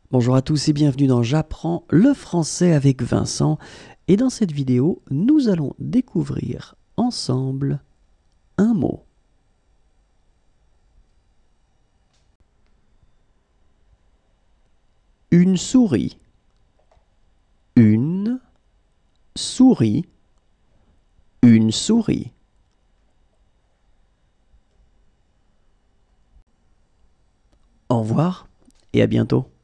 Bonjour à tous et bienvenue dans J'apprends le français avec Vincent. Et dans cette vidéo, nous allons découvrir ensemble un mot. Une souris. Une souris. Une souris. Au revoir et à bientôt.